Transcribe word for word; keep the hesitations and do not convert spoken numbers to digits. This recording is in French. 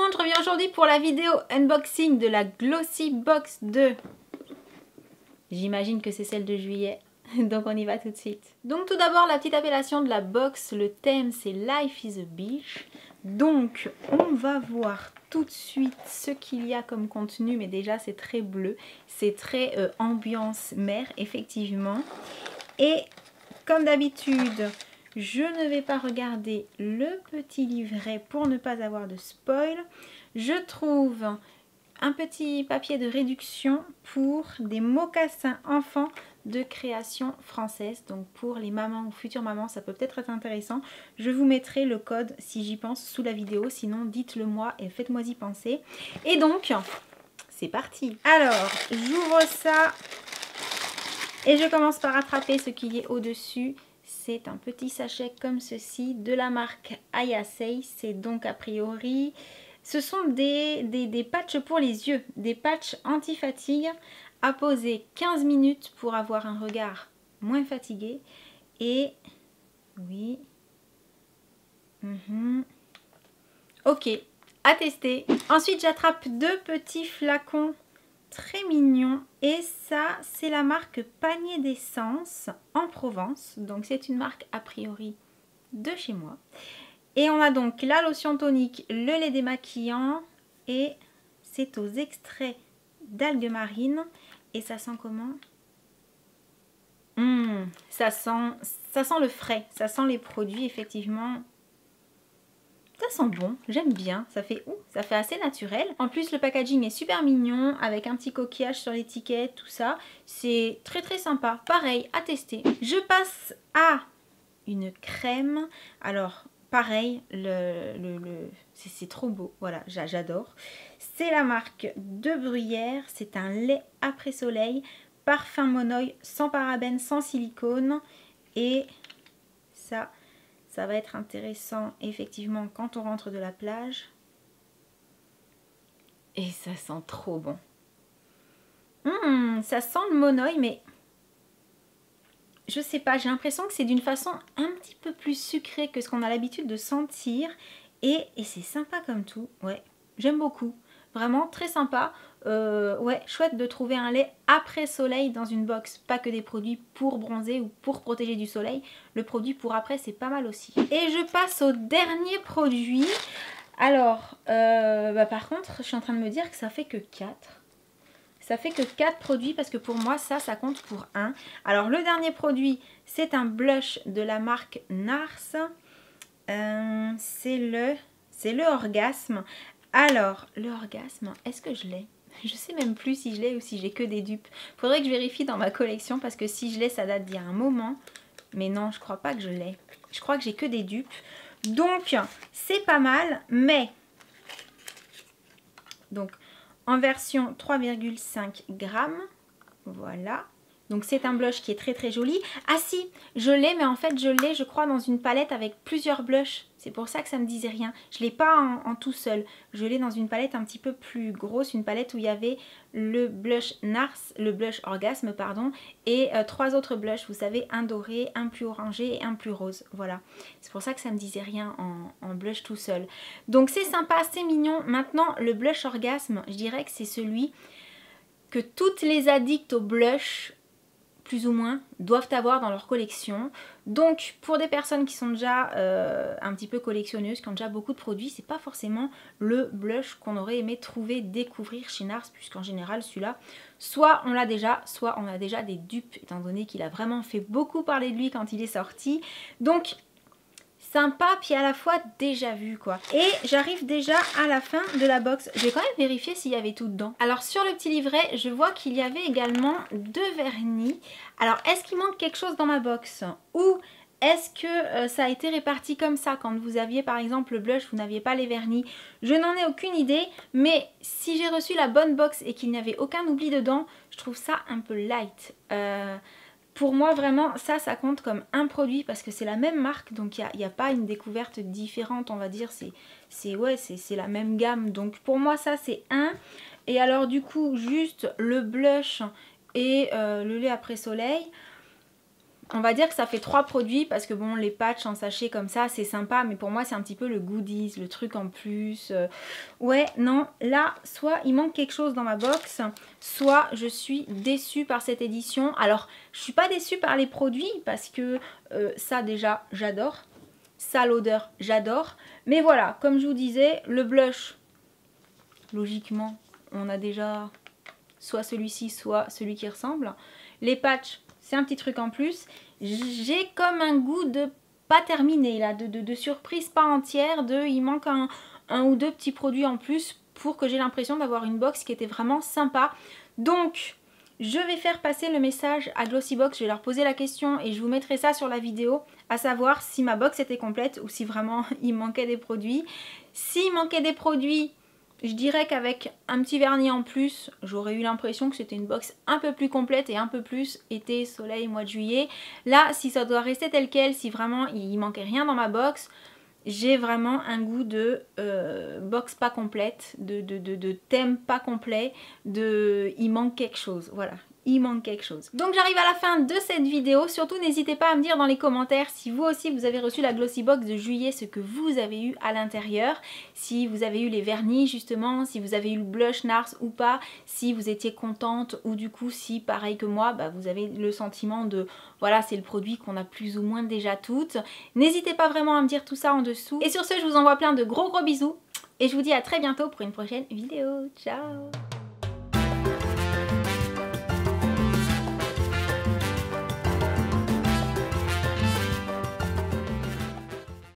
monde, je reviens aujourd'hui pour la vidéo unboxing de la Glossy Box de... J'imagine que c'est celle de juillet, donc on y va tout de suite. Donc tout d'abord la petite appellation de la box, le thème c'est Life is a Beach. Donc on va voir tout de suite ce qu'il y a comme contenu, mais déjà c'est très bleu, c'est très euh, ambiance mer effectivement. Et comme d'habitude, je ne vais pas regarder le petit livret pour ne pas avoir de spoil. Je trouve un petit papier de réduction pour des mocassins enfants de création française. Donc pour les mamans ou futures mamans, ça peut peut-être être intéressant. Je vous mettrai le code si j'y pense sous la vidéo. Sinon, dites-le moi et faites-moi y penser. Et donc, c'est parti. Alors, j'ouvre ça et je commence par attraper ce qui est au-dessus. C'est un petit sachet comme ceci de la marque Ayasei. C'est donc a priori... Ce sont des, des, des patchs pour les yeux, des patchs anti-fatigue à poser quinze minutes pour avoir un regard moins fatigué. Et oui, mmh. Ok, à tester. Ensuite, j'attrape deux petits flacons très mignons et ça, c'est la marque Panier d'essence en Provence. Donc, c'est une marque a priori de chez moi. Et on a donc la lotion tonique, le lait démaquillant et c'est aux extraits d'algues marines. Et ça sent comment? mmh, ça sent, ça sent le frais, ça sent les produits effectivement. Ça sent bon, j'aime bien, ça fait, ouh, ça fait assez naturel. En plus le packaging est super mignon avec un petit coquillage sur l'étiquette, tout ça. C'est très très sympa, pareil, à tester. Je passe à une crème. Alors... Pareil, le, le, le, c'est trop beau, voilà, j'adore. C'est la marque de Bruyère, c'est un lait après soleil, parfum monoï, sans parabènes, sans silicone. Et ça, ça va être intéressant effectivement quand on rentre de la plage. Et ça sent trop bon. Mmh, ça sent le monoï, mais... Je sais pas, j'ai l'impression que c'est d'une façon un petit peu plus sucrée que ce qu'on a l'habitude de sentir. Et, et c'est sympa comme tout, ouais, j'aime beaucoup. Vraiment très sympa. Euh, ouais, chouette de trouver un lait après soleil dans une box. Pas que des produits pour bronzer ou pour protéger du soleil. Le produit pour après, c'est pas mal aussi. Et je passe au dernier produit. Alors, euh, bah par contre, je suis en train de me dire que ça fait que quatre. Ça fait que quatre produits parce que pour moi ça, ça compte pour un. Alors le dernier produit, c'est un blush de la marque Nars. Euh, c'est le, c'est le Orgasme. Alors le Orgasme, est-ce que je l'ai? Je sais même plus si je l'ai ou si j'ai que des dupes. Faudrait que je vérifie dans ma collection parce que si je l'ai, ça date d'il y a un moment. Mais non, je crois pas que je l'ai. Je crois que j'ai que des dupes. Donc c'est pas mal, mais... Donc... en version trois virgule cinq grammes, voilà. Donc c'est un blush qui est très très joli. Ah si, je l'ai, mais en fait je l'ai je crois dans une palette avec plusieurs blushs. C'est pour ça que ça me disait rien. Je ne l'ai pas en, en tout seul. Je l'ai dans une palette un petit peu plus grosse, une palette où il y avait le blush Nars, le blush Orgasme, pardon, et euh, trois autres blushs, vous savez, un doré, un plus orangé et un plus rose. Voilà. C'est pour ça que ça me disait rien en, en blush tout seul. Donc c'est sympa, c'est mignon. Maintenant, le blush Orgasme, je dirais que c'est celui que toutes les addicts au blush, plus ou moins, doivent avoir dans leur collection. Donc pour des personnes qui sont déjà euh, un petit peu collectionneuses, qui ont déjà beaucoup de produits, c'est pas forcément le blush qu'on aurait aimé trouver, découvrir chez Nars, puisqu'en général celui-là, soit on l'a déjà, soit on a déjà des dupes, étant donné qu'il a vraiment fait beaucoup parler de lui quand il est sorti. Donc sympa, puis à la fois déjà vu quoi. Et j'arrive déjà à la fin de la box. Je vais quand même vérifier s'il y avait tout dedans. Alors sur le petit livret, je vois qu'il y avait également deux vernis. Alors est-ce qu'il manque quelque chose dans ma box? Ou est-ce que euh, ça a été réparti comme ça? Quand vous aviez par exemple le blush, vous n'aviez pas les vernis? Je n'en ai aucune idée. Mais si j'ai reçu la bonne box et qu'il n'y avait aucun oubli dedans, je trouve ça un peu light. Euh... Pour moi vraiment ça ça compte comme un produit parce que c'est la même marque, donc il n'y a, a pas une découverte différente on va dire, c'est ouais, c'est la même gamme, donc pour moi ça c'est un. Et alors du coup juste le blush et euh, le lait après soleil, On va dire que ça fait trois produits parce que bon, les patchs en sachet comme ça, c'est sympa, mais pour moi, c'est un petit peu le goodies, le truc en plus. Euh, ouais, non, là, soit il manque quelque chose dans ma box, soit je suis déçue par cette édition. Alors, je suis pas déçue par les produits parce que euh, ça, déjà, j'adore. Ça, l'odeur, j'adore. Mais voilà, comme je vous disais, le blush, logiquement, on a déjà soit celui-ci, soit celui qui ressemble. Les patchs, c'est un petit truc en plus. J'ai comme un goût de pas terminé là, de, de, de surprise pas entière, de il manque un, un ou deux petits produits en plus pour que j'ai l'impression d'avoir une box qui était vraiment sympa. Donc je vais faire passer le message à Glossybox, je vais leur poser la question et je vous mettrai ça sur la vidéo, à savoir si ma box était complète ou si vraiment il manquait des produits. S'il manquait des produits, je dirais qu'avec un petit vernis en plus, j'aurais eu l'impression que c'était une box un peu plus complète et un peu plus été, soleil, mois de juillet. Là, si ça doit rester tel quel, si vraiment il manquait rien dans ma box, j'ai vraiment un goût de euh, box pas complète, de, de, de, de thème pas complet, de il manque quelque chose, voilà. Il manque quelque chose. Donc j'arrive à la fin de cette vidéo. Surtout n'hésitez pas à me dire dans les commentaires si vous aussi vous avez reçu la Glossybox de juillet, ce que vous avez eu à l'intérieur. Si vous avez eu les vernis justement, si vous avez eu le blush Nars ou pas, si vous étiez contente ou du coup si pareil que moi, bah, vous avez le sentiment de voilà c'est le produit qu'on a plus ou moins déjà toutes. N'hésitez pas vraiment à me dire tout ça en dessous. Et sur ce je vous envoie plein de gros gros bisous et je vous dis à très bientôt pour une prochaine vidéo. Ciao!